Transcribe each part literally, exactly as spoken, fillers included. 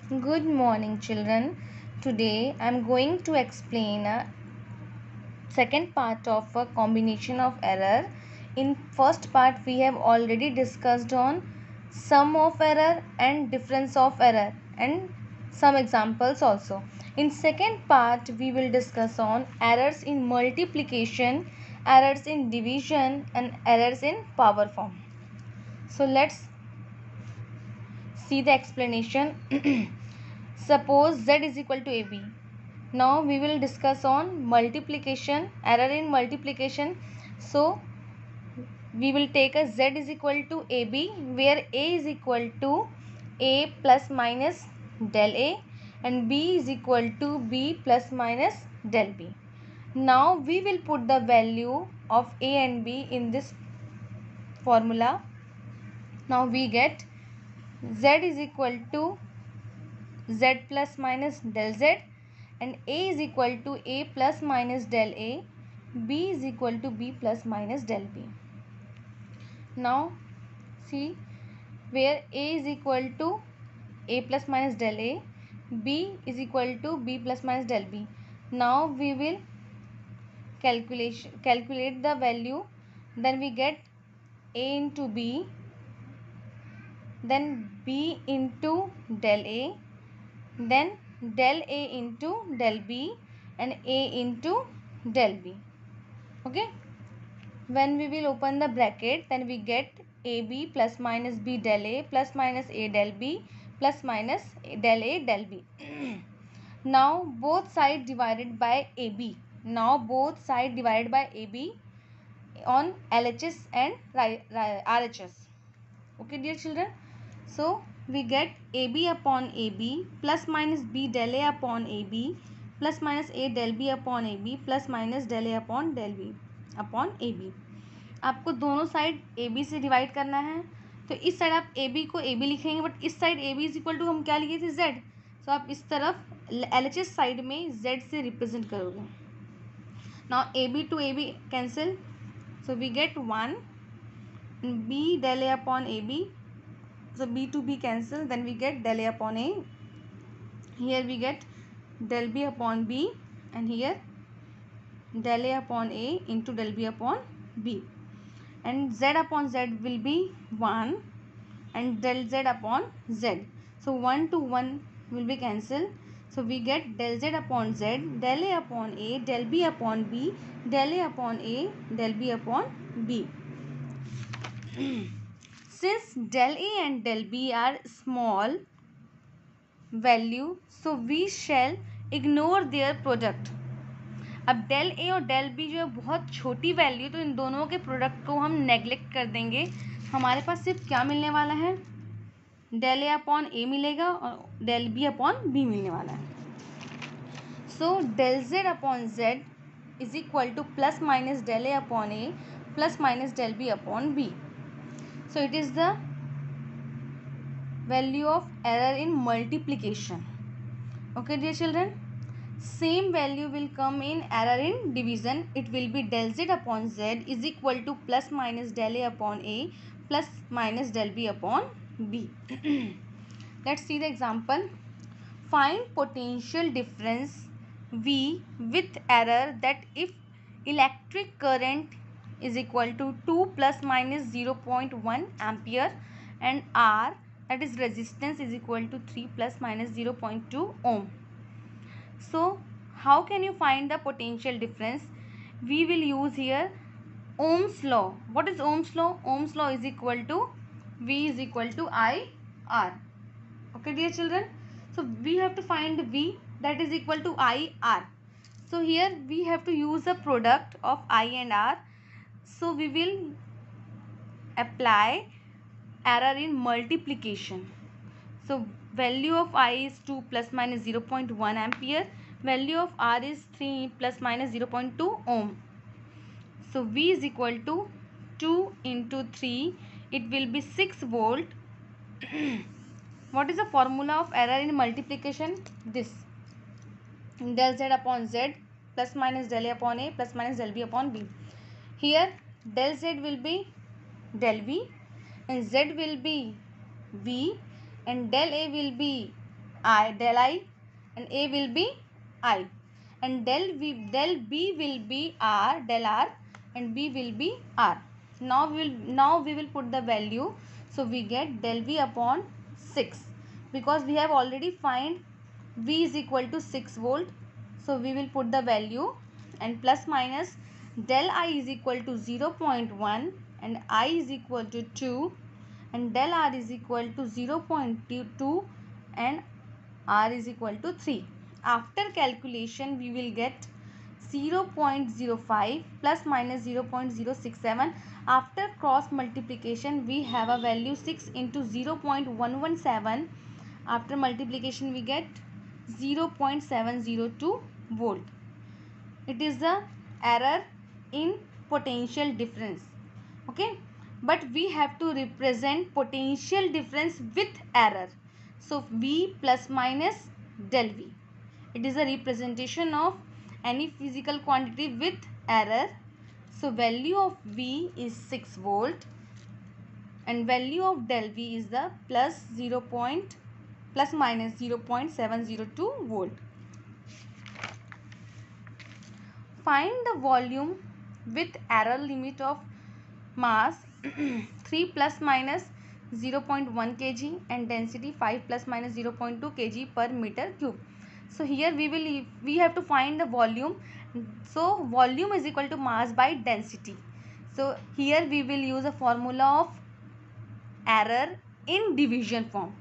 Good morning, children. Today I am going to explain a second part of a combination of error. In first part, we have already discussed on sum of error and difference of error and some examples also. In second part, we will discuss on errors in multiplication, errors in division, and errors in power form. So let's see the explanation. Suppose z is equal to ab. Now we will discuss on multiplication, error in multiplication. So we will take a z is equal to ab, where a is equal to a plus minus del a and b is equal to b plus minus del b. Now we will put the value of a and b in this formula. Now we get z is equal to z plus minus del z and a is equal to a plus minus del a, b is equal to b plus minus del b. Now see, where a is equal to a plus minus del a, b is equal to b plus minus del b. Now we will calculation calculate the value. Then we get a into b, then b into del a, then del a into del b and a into del b. Okay, when we will open the bracket, then we get ab plus minus b del a plus minus a del b plus minus del a del b. Now both sides divided by ab. Now both sides divided by ab on L H S and R H S. Okay dear children, so we get ab upon ab plus minus b del a upon ab plus minus a del b upon ab plus minus del a upon del b upon ab. आपको दोनों side A B से divide करना है, तो इस side आप A B को A B लिखेंगे, बट इस side A B is equal to हम क्या लिखे थे जेड, तो आप इस तरफ एल एच एस साइड में जेड से रिप्रेजेंट करोगे. Now A B to A B cancel, so we get one B del A upon A B, so b to b cancel, then we get del a upon a. Here we get del b upon b and here del a upon a into del b upon b, and z upon z will be one and del z upon z, so one to one will be cancelled, so we get del z upon z, del a upon a, del b upon b, del a upon a, del b upon b. Since del a and del b are small value, so we shall ignore their product. अब del a और del b जो है बहुत छोटी value, तो इन दोनों के product को हम नेग्लेक्ट कर देंगे. हमारे पास सिर्फ क्या मिलने वाला है, del a अपॉन a मिलेगा और del b अपॉन b मिलने वाला है. So del z upon z is equal to plus minus del a upon a plus minus del b upon b. So it is the value of error in multiplication. Okay dear children, same value will come in error in division. It will be del z upon z is equal to plus minus del a upon a plus minus del b upon b. Let's see the example. Find potential difference V with error that if electric current is equal to two plus minus zero point one ampere and R, that is resistance, is equal to three plus minus zero point two ohm. So how can you find the potential difference? We will use here Ohm's law. What is Ohm's law? Ohm's law is equal to V is equal to I R. Okay dear children, so we have to find V, that is equal to I R. So here we have to use a product of I and R. So we will apply error in multiplication. So value of I is two plus minus zero point one ampere, value of R is three plus minus zero point two ohm. So V is equal to two into three, it will be six volt. What is the formula of error in multiplication? This del z upon z plus minus del a upon a plus minus del b upon b. Here del z will be del v and z will be v and del a will be I, del I, and A will be I, and del V, del B will be R, del R, and B will be R. Now we will now we will put the value. So we get del V upon six, because we have already find V is equal to six volt. So we will put the value, and plus minus del I is equal to zero point one, and I is equal to two, and del R is equal to zero point two, and R is equal to three. After calculation we will get zero point zero five plus minus zero point zero six seven. After cross multiplication we have a value six into zero point one one seven. After multiplication we get zero point seven zero two volt. It is the error in potential difference. Okay, but we have to represent potential difference with error. So V plus minus del V, it is a representation of any physical quantity with error. So value of V is six volt, and value of del V is the plus zero point plus minus zero point seven zero two volt. Find the volume with error limit of mass three plus minus zero point one kg and density five plus minus zero point two kg per meter cube. So here we will we have to find the volume. So volume is equal to mass by density. So here we will use a formula of error in division form.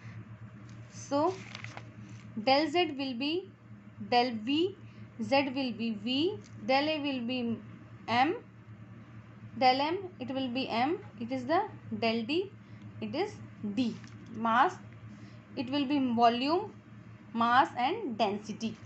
So del Z will be del V, Z will be V, del A will be M, del M it will be M, it is the del D, it is D. Mass it will be volume, mass and density.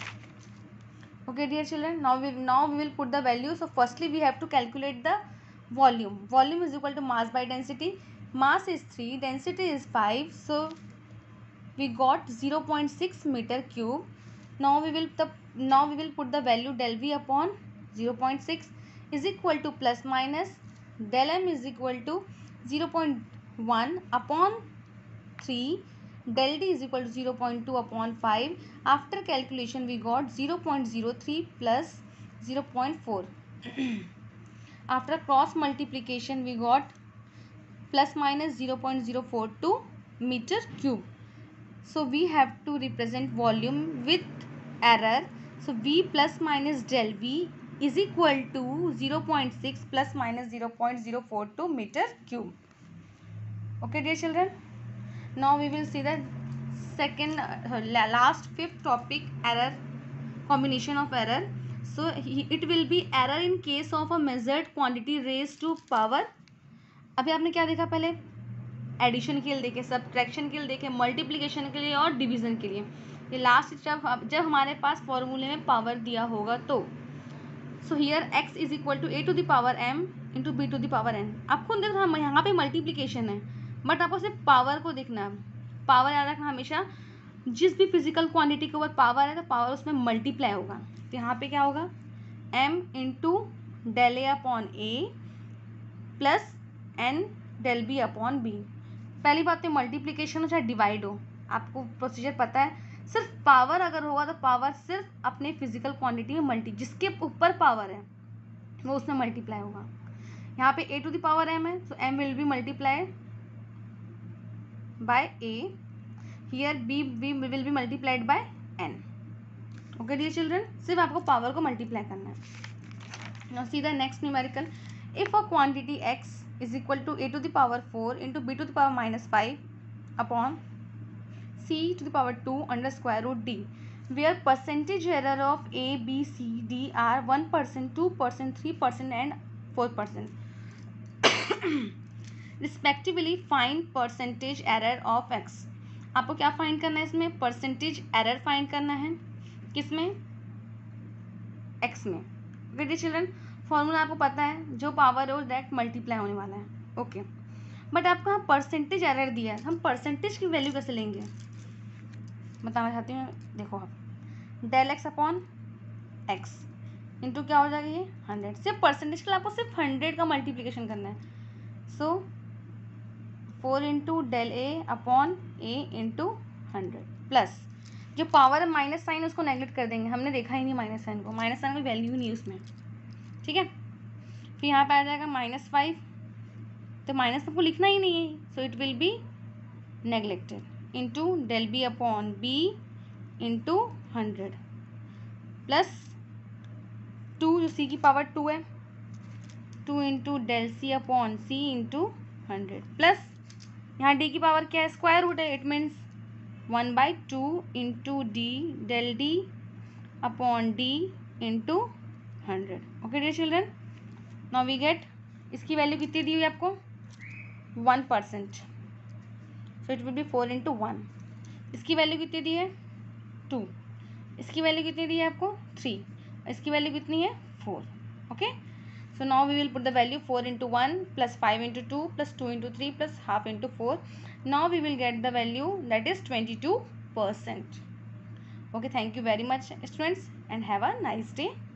Okay dear children, now we now we will put the value. So firstly we have to calculate the volume. Volume is equal to mass by density. Mass is three, density is five, so we got zero point six meter cube. Now we will the now we will put the value del V upon zero point six is equal to plus minus del M is equal to zero point one upon three, del D is equal to zero point two upon five. After calculation we got zero point zero three plus zero point four. After cross multiplication we got plus minus zero point zero four two meter cube. So we have to represent volume with error. So V plus minus del V is equal to zero point six plus minus zero point zero four two meter cube. Okay dear children, now we will see the second uh, last fifth topic, error, combination of error. So it will be error in case of a measured quantity raised to power. अभी आपने क्या देखा, पहले addition के लिए देखे, subtraction के लिए देखे, मल्टीप्लिकेशन के लिए और डिवीजन के लिए. ये लास्ट जब जब हमारे पास फॉर्मूले में पावर दिया होगा तो. So here x is equal to a to the power m into b to the power n. आपको देख रहा यहाँ पे मल्टीप्लिकेशन है, बट आपको सिर्फ पावर को देखना है. पावर याद रखना हमेशा, जिस भी फिजिकल क्वांटिटी के ऊपर पावर है तो पावर उसमें मल्टीप्लाई होगा. तो यहाँ पे क्या होगा, m into del A upon a plus n del B upon b. पहली बात तो मल्टीप्लिकेशन हो चाहे डिवाइड हो, आपको प्रोसीजर पता है. सिर्फ पावर अगर होगा तो पावर सिर्फ अपने फिजिकल क्वांटिटी में मल्टी, जिसके ऊपर पावर है वो उसमें मल्टीप्लाई होगा. यहाँ पे a to the power m है, so m will be multiply by a. Here b will be multiplied by n. Okay dear children, सिर्फ आपको पावर को मल्टीप्लाई करना है. Now see the next numerical. If a quantity x is equal to a to the power four into b to the power minus five upon c to the power two under square root d, where percentage error of a, b, c, d are one percent, two percent, three percent and four percent respectively, find percentage error of x. आपको क्या find करना है इसमें, percentage error find करना है. किसमें, x में. Okay children, formula आपको पता है, जो पावर है वो डायरेक्ट मल्टीप्लाई होने वाला है. ओके, बट आपको यहाँ परसेंटेज एरर दिया है, हम परसेंटेज की वैल्यू कैसे लेंगे बताना चाहती हूँ. देखो आप, del x upon x into क्या हो जाएगा, ये हंड्रेड. सिर्फ परसेंटेज के लिए आपको सिर्फ हंड्रेड का मल्टीप्लिकेशन करना है. So four into del A upon a into hundred. Plus जो पावर है माइनस साइन उसको नेगलेक्ट कर देंगे, हमने देखा ही नहीं माइनस साइन को, माइनस साइन की वैल्यू नहीं है उसमें, ठीक है। फिर यहाँ पे आ जाएगा माइनस फाइव, तो माइनस आपको लिखना ही नहीं है, so it will be neglected into del B upon B into hundred plus two, जो सी की पावर टू है, two into del C upon C into hundred plus यहाँ डी की पावर क्या है, स्क्वायर रूट है, it means one by two into D del D upon D into hundred. Okay dear children, now we get, इसकी value कितनी दी हुई है आपको, one percent, so it will be four into one. इसकी value कितनी दी है, टू, इसकी वैल्यू कितनी दी है आपको, थ्री, इसकी वैल्यू कितनी है, four. Okay, so now we will put the value four into one plus five into two plus two into three plus half into four. Now we will get the value that is twenty-two percent. Okay, thank you very much students and have a nice day.